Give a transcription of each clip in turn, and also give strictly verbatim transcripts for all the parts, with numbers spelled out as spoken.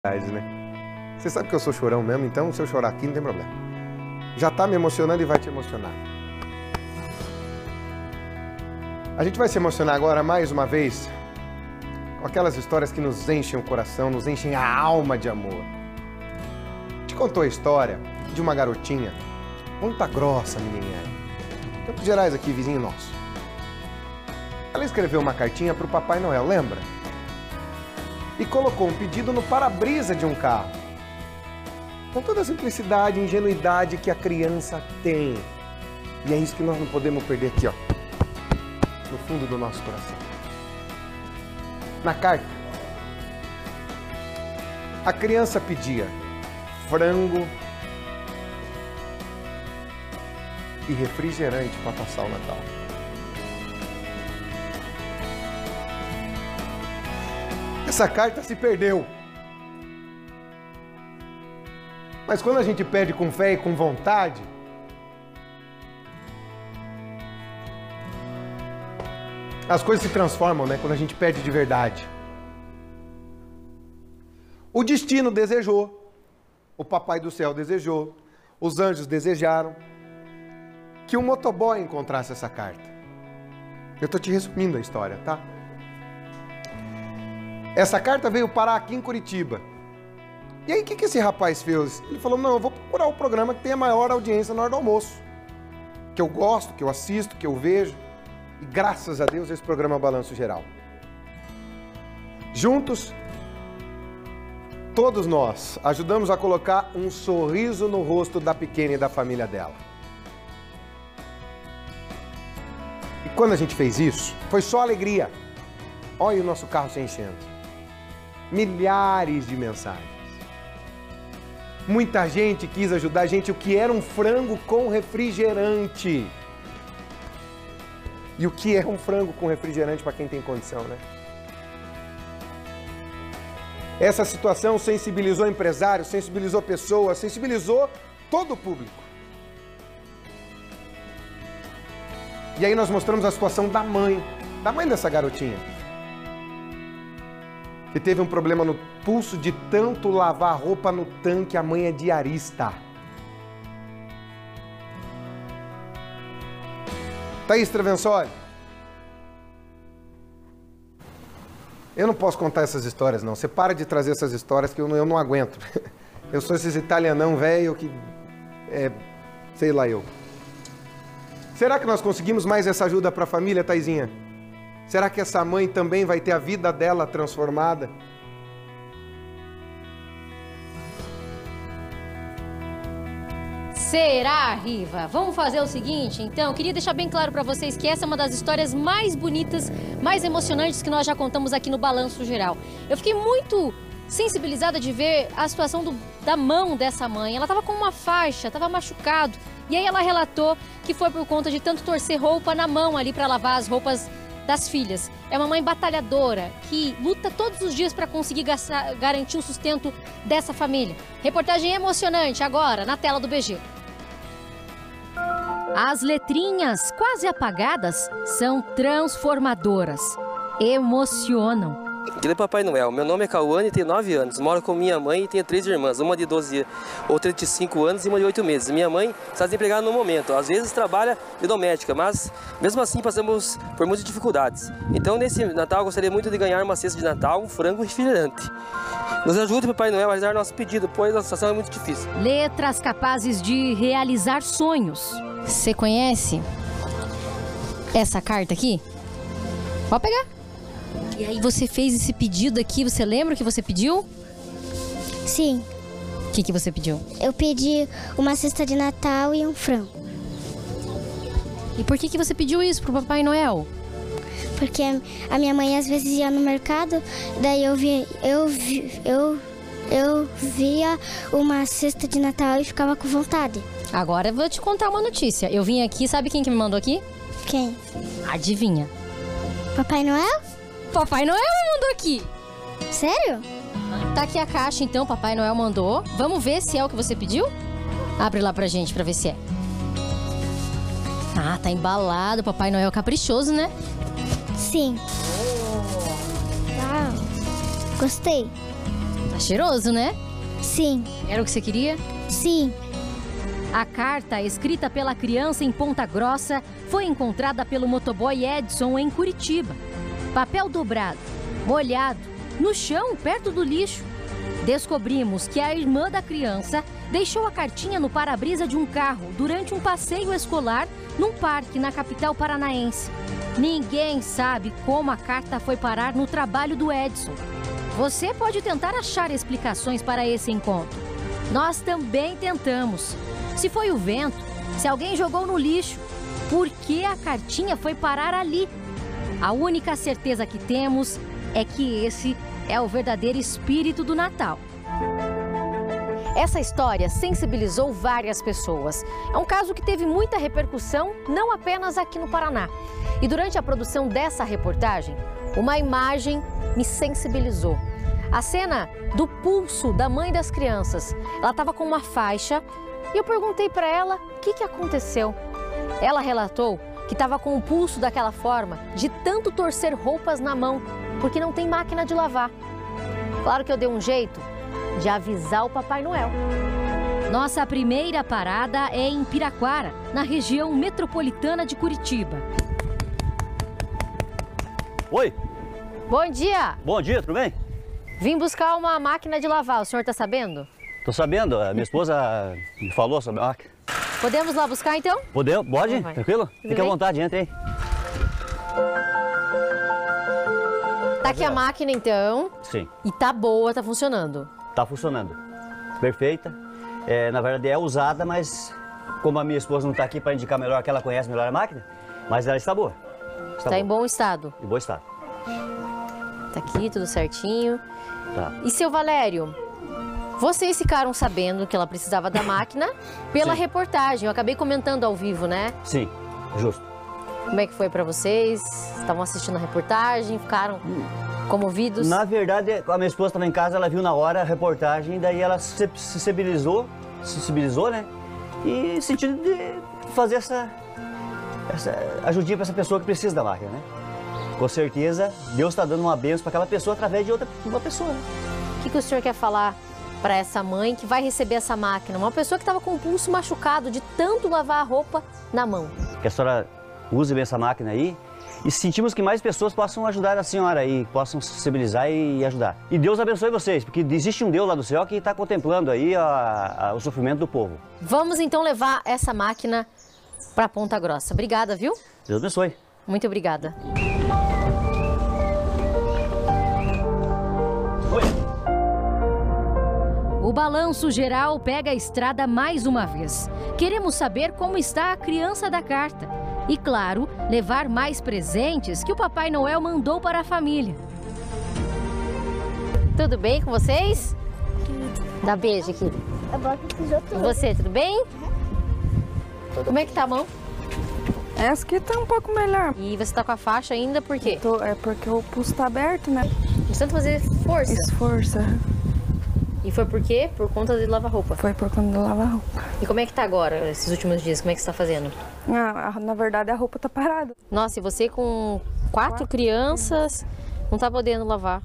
Né? Você sabe que eu sou chorão mesmo, então se eu chorar aqui não tem problema. Já tá me emocionando e vai te emocionar. A gente vai se emocionar agora mais uma vez com aquelas histórias que nos enchem o coração, nos enchem a alma de amor. Te contou a história de uma garotinha, ponta grossa, menininha. Campos Gerais aqui, vizinho nosso. Ela escreveu uma cartinha pro Papai Noel, lembra? E colocou um pedido no para-brisa de um carro. Com toda a simplicidade e ingenuidade que a criança tem. E é isso que nós não podemos perder aqui, ó. No fundo do nosso coração. Na carta, a criança pedia frango e refrigerante para passar o Natal. Essa carta se perdeu. Mas quando a gente pede com fé e com vontade, as coisas se transformam, né? Quando a gente pede de verdade. O destino desejou, o Papai do Céu desejou, os anjos desejaram que um motoboy encontrasse essa carta. Eu estou te resumindo a história, tá? Essa carta veio parar aqui em Curitiba. E aí, o que, que esse rapaz fez? Ele falou, não, eu vou procurar o programa que tem a maior audiência na hora do almoço. Que eu gosto, que eu assisto, que eu vejo. E graças a Deus, esse programa é o Balanço Geral. Juntos, todos nós ajudamos a colocar um sorriso no rosto da pequena e da família dela. E quando a gente fez isso, foi só alegria. Olha o nosso carro se enchendo. Milhares de mensagens. Muita gente quis ajudar a gente, o que era um frango com refrigerante. E o que é um frango com refrigerante para quem tem condição, né? Essa situação sensibilizou empresários, sensibilizou pessoas, sensibilizou todo o público. E aí nós mostramos a situação da mãe, da mãe dessa garotinha. Que teve um problema no pulso de tanto lavar roupa no tanque, a mãe é diarista. Thaís Trevensoli, eu não posso contar essas histórias, não. Você para de trazer essas histórias que eu não, eu não aguento. Eu sou esses italianão velho que... É, sei lá eu. Será que nós conseguimos mais essa ajuda para a família, Thaizinha? Será que essa mãe também vai ter a vida dela transformada? Será, Riva? Vamos fazer o seguinte, então. Queria deixar bem claro para vocês que essa é uma das histórias mais bonitas, mais emocionantes que nós já contamos aqui no Balanço Geral. Eu fiquei muito sensibilizada de ver a situação do, da mão dessa mãe. Ela estava com uma faixa, estava machucado. E aí ela relatou que foi por conta de tanto torcer roupa na mão ali para lavar as roupas das filhas. É uma mãe batalhadora que luta todos os dias para conseguir gastar, garantir o sustento dessa família. Reportagem emocionante agora na tela do B G. As letrinhas quase apagadas são transformadoras, emocionam. Ele é Papai Noel. Meu nome é Cauane e tenho nove anos. Moro com minha mãe e tenho três irmãs, uma de doze ou trinta e cinco anos e uma de oito meses. Minha mãe está desempregada no momento. Às vezes trabalha de doméstica, mas mesmo assim passamos por muitas dificuldades. Então nesse Natal eu gostaria muito de ganhar uma cesta de Natal, um frango e refrigerante. Nos ajude, Papai Noel, a realizar nosso pedido, pois a situação é muito difícil. Letras capazes de realizar sonhos. Você conhece essa carta aqui? Pode pegar. E aí você fez esse pedido aqui, você lembra o que você pediu? Sim. O que, que você pediu? Eu pedi uma cesta de Natal e um frango. E por que, que você pediu isso pro Papai Noel? Porque a minha mãe às vezes ia no mercado, daí eu vi, eu vi, eu, eu via uma cesta de Natal e ficava com vontade. Agora eu vou te contar uma notícia. Eu vim aqui, sabe quem que me mandou aqui? Quem? Adivinha? Papai Noel? Papai Noel me mandou aqui. Sério? Tá aqui a caixa, então, Papai Noel mandou. Vamos ver se é o que você pediu? Abre lá pra gente, pra ver se é. Ah, tá embalado. Papai Noel caprichoso, né? Sim. Uau. Gostei. Tá cheiroso, né? Sim, Era o que você queria? sim. A carta, escrita pela criança em Ponta Grossa, foi encontrada pelo motoboy Edson em Curitiba. Papel dobrado, molhado, no chão, perto do lixo. Descobrimos que a irmã da criança deixou a cartinha no para-brisa de um carro durante um passeio escolar num parque na capital paranaense. Ninguém sabe como a carta foi parar no trabalho do Edson. Você pode tentar achar explicações para esse encontro. Nós também tentamos. Se foi o vento, se alguém jogou no lixo, por que a cartinha foi parar ali? A única certeza que temos é que esse é o verdadeiro espírito do Natal. Essa história sensibilizou várias pessoas. É um caso que teve muita repercussão, não apenas aqui no Paraná. E durante a produção dessa reportagem, uma imagem me sensibilizou. A cena do pulso da mãe das crianças. Ela estava com uma faixa e eu perguntei para ela o que, que aconteceu. Ela relatou que estava com o pulso daquela forma de tanto torcer roupas na mão, porque não tem máquina de lavar. Claro que eu dei um jeito de avisar o Papai Noel. Nossa primeira parada é em Piraquara, na região metropolitana de Curitiba. Oi, Bom dia! bom dia, tudo bem? Vim buscar uma máquina de lavar, o senhor tá sabendo? Tô sabendo, a minha esposa me falou sobre a máquina. Podemos lá buscar então? Podemos? Pode? Então vai. Tranquilo? Fique à bem? vontade, entre aí. Tá aqui a máquina então, Sim, e tá boa, tá funcionando. tá funcionando. Perfeita. É, na verdade é usada, mas como a minha esposa não tá aqui para indicar melhor, que ela conhece melhor a máquina, mas ela está boa. Está Tá boa. em bom estado. Em bom estado. Tá aqui, tudo certinho. Tá. E seu Valério, vocês ficaram sabendo que ela precisava da máquina pela Sim. reportagem. Eu acabei comentando ao vivo, né? Sim, justo. Como é que foi pra vocês? Estavam assistindo a reportagem, ficaram comovidos? Na verdade, a minha esposa estava em casa, ela viu na hora a reportagem, daí ela se sensibilizou, sensibilizou, né? E sentiu de fazer essa, essa ajudinha para essa pessoa que precisa da máquina, né? Com certeza, Deus está dando uma bênção para aquela pessoa através de outra uma pessoa, né? O que, que o senhor quer falar para essa mãe que vai receber essa máquina? Uma pessoa que estava com o pulso machucado de tanto lavar a roupa na mão. Que a senhora use bem essa máquina aí e sentimos que mais pessoas possam ajudar a senhora aí, possam se sensibilizar e ajudar. E Deus abençoe vocês, porque existe um Deus lá do céu que está contemplando aí a, a, o sofrimento do povo. Vamos então levar essa máquina para Ponta Grossa. Obrigada, viu? Deus abençoe. Muito obrigada. Oi. O Balanço Geral pega a estrada mais uma vez. Queremos saber como está a criança da carta. E, claro, levar mais presentes que o Papai Noel mandou para a família. Tudo bem com vocês? Dá beijo aqui. Eu boto esses outros. E você, tudo bem? Como é que tá a mão? Essa aqui tá um pouco melhor. E você tá com a faixa ainda, por quê? Tô- é porque o pulso tá aberto, né? Precisando fazer força. Esforço. E foi por quê? Por conta de lavar roupa. Foi por quando eu lavo a roupa. E como é que tá agora, esses últimos dias? Como é que você tá fazendo? Ah, a- na verdade, a roupa tá parada. Nossa, e você com quatro crianças não tá podendo lavar?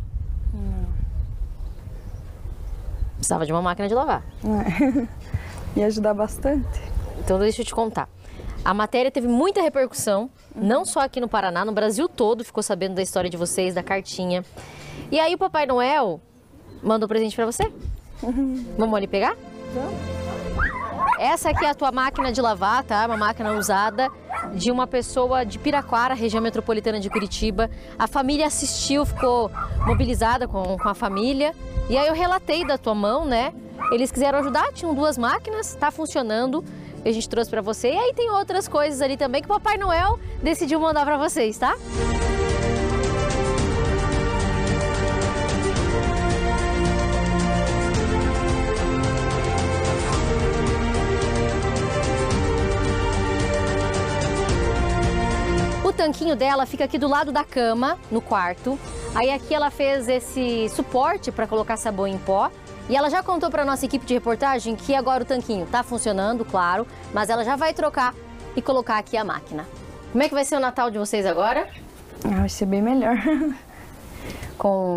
Precisava de uma máquina de lavar. Ia ajudar bastante. Então deixa eu te contar. A matéria teve muita repercussão, não só aqui no Paraná, no Brasil todo ficou sabendo da história de vocês, da cartinha. E aí o Papai Noel mandou presente pra você? Vamos ali pegar? Essa aqui é a tua máquina de lavar, tá? Uma máquina usada de uma pessoa de Piraquara, região metropolitana de Curitiba. A família assistiu, ficou mobilizada com, com a família. E aí eu relatei da tua mão, né? Eles quiseram ajudar, tinham duas máquinas, tá funcionando. A gente trouxe pra você. E aí tem outras coisas ali também que o Papai Noel decidiu mandar pra vocês, tá? O tanquinho dela fica aqui do lado da cama, no quarto. Aí aqui ela fez esse suporte para colocar sabão em pó. E ela já contou para nossa equipe de reportagem que agora o tanquinho tá funcionando, claro, mas ela já vai trocar e colocar aqui a máquina. Como é que vai ser o Natal de vocês agora? Ah, vai ser bem melhor. Com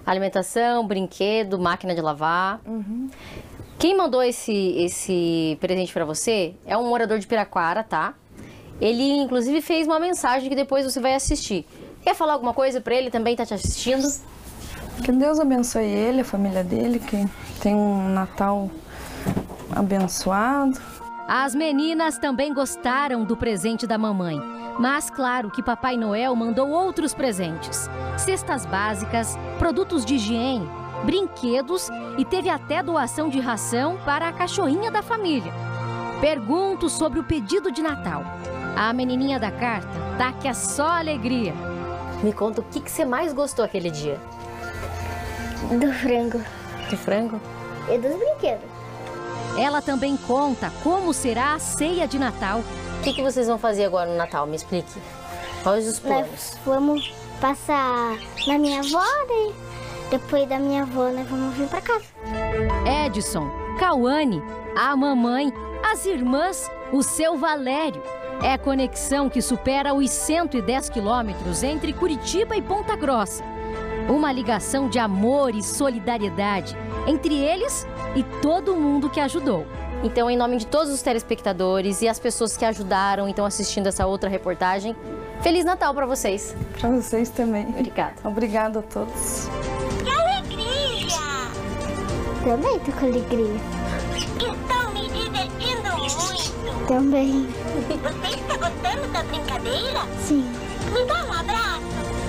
Alimentação, brinquedo, máquina de lavar. Uhum. Quem mandou esse, esse presente pra você é um morador de Piraquara, tá? Ele, inclusive, fez uma mensagem que depois você vai assistir. Quer falar alguma coisa pra ele? Também tá te assistindo? Que Deus abençoe ele, a família dele, que tem um Natal abençoado. As meninas também gostaram do presente da mamãe. Mas claro que Papai Noel mandou outros presentes. Cestas básicas, produtos de higiene, brinquedos e teve até doação de ração para a cachorrinha da família. Pergunto sobre o pedido de Natal. A menininha da carta tá que é só alegria. Me conta o que, que você mais gostou aquele dia. Do frango Do frango? e dos brinquedos. Ela também conta como será a ceia de Natal. O que, que vocês vão fazer agora no Natal? Me explique. Quais os planos? Nós vamos passar na minha avó, né? Depois da minha avó, nós vamos vir pra casa. Edson, Cauane, a mamãe, as irmãs, o seu Valério. É conexão que supera os cento e dez quilômetros entre Curitiba e Ponta Grossa. Uma ligação de amor e solidariedade entre eles e todo mundo que ajudou. Então, em nome de todos os telespectadores e as pessoas que ajudaram e estão assistindo essa outra reportagem, Feliz Natal para vocês. Para vocês também. Obrigada. Obrigada a todos. Que alegria! Também tô com alegria. Estou me divertindo muito. Também. Você está gostando da brincadeira? Sim. Me dá um abraço.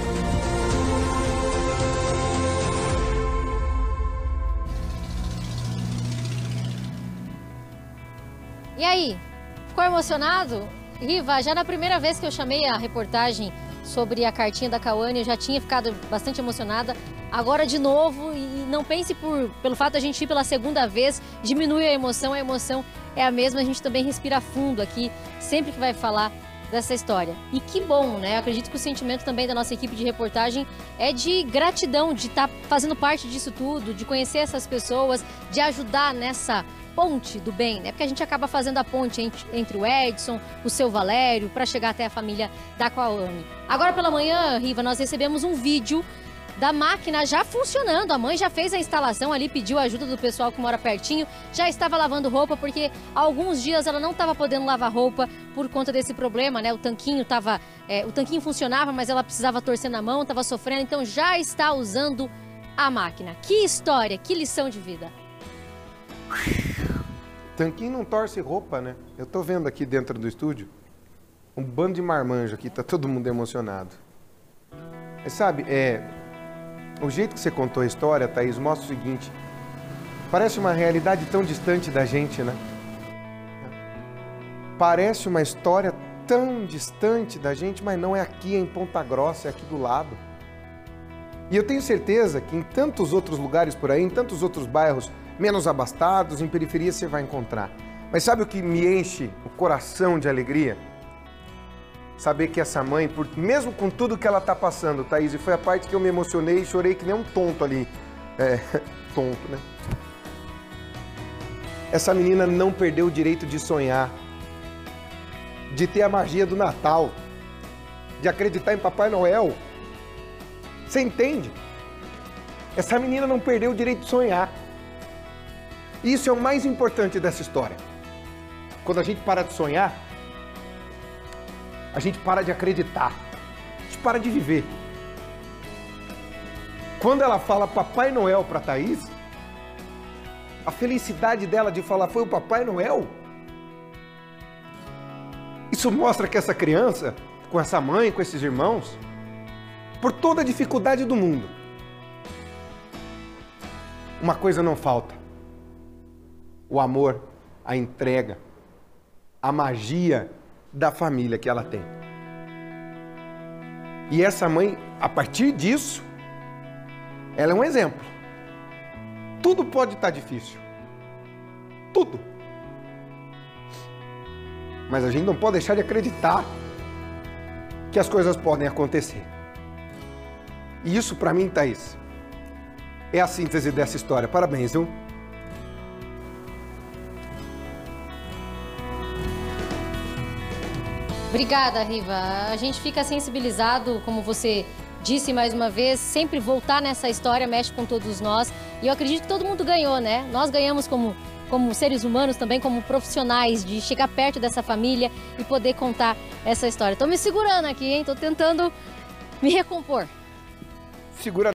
E aí, ficou emocionado? Riva, já na primeira vez que eu chamei a reportagem sobre a cartinha da Cauane, eu já tinha ficado bastante emocionada. Agora de novo, e não pense por, pelo fato de a gente ir pela segunda vez, diminui a emoção, a emoção é a mesma, a gente também respira fundo aqui, sempre que vai falar dessa história. E que bom, né? Eu acredito que o sentimento também da nossa equipe de reportagem é de gratidão, de estar fazendo parte disso tudo, de conhecer essas pessoas, de ajudar nessa ponte do bem, né? Porque a gente acaba fazendo a ponte entre, entre o Edson, o seu Valério, para chegar até a família da Cauane. Agora pela manhã, Riva, nós recebemos um vídeo da máquina já funcionando. A mãe já fez a instalação ali, pediu a ajuda do pessoal que mora pertinho, já estava lavando roupa, porque há alguns dias ela não estava podendo lavar roupa por conta desse problema, né? O tanquinho tava, é, o tanquinho funcionava, mas ela precisava torcer na mão, estava sofrendo, então já está usando a máquina. Que história, que lição de vida. Tanquinho não torce roupa, né? Eu tô vendo aqui dentro do estúdio um bando de marmanjo aqui, tá todo mundo emocionado. Mas sabe, é... o jeito que você contou a história, Thaís, mostra o seguinte: parece uma realidade tão distante da gente, né? Parece uma história tão distante da gente, mas não é aqui, é em Ponta Grossa, é aqui do lado. E eu tenho certeza que em tantos outros lugares por aí, em tantos outros bairros menos abastados, em periferia você vai encontrar. Mas sabe o que me enche o coração de alegria? Saber que essa mãe, por, mesmo com tudo que ela está passando, Thaís, e foi a parte que eu me emocionei e chorei que nem um tonto ali. É, tonto, né? Essa menina não perdeu o direito de sonhar, de ter a magia do Natal, de acreditar em Papai Noel. Você entende? Essa menina não perdeu o direito de sonhar. Isso é o mais importante dessa história. Quando a gente para de sonhar, a gente para de acreditar, a gente para de viver. Quando ela fala Papai Noel para Thaís, a felicidade dela de falar foi o Papai Noel, isso mostra que essa criança, com essa mãe, com esses irmãos, por toda a dificuldade do mundo, uma coisa não falta: o amor, a entrega, a magia da família que ela tem. E essa mãe, a partir disso, ela é um exemplo. Tudo pode estar difícil. Tudo. Mas a gente não pode deixar de acreditar que as coisas podem acontecer. E isso, para mim, Thaís, é a síntese dessa história. Parabéns, viu? Obrigada, Riva. A gente fica sensibilizado, como você disse mais uma vez, sempre voltar nessa história mexe com todos nós. E eu acredito que todo mundo ganhou, né? Nós ganhamos como, como seres humanos, também como profissionais, de chegar perto dessa família e poder contar essa história. Tô me segurando aqui, hein? Tô tentando me recompor. Segura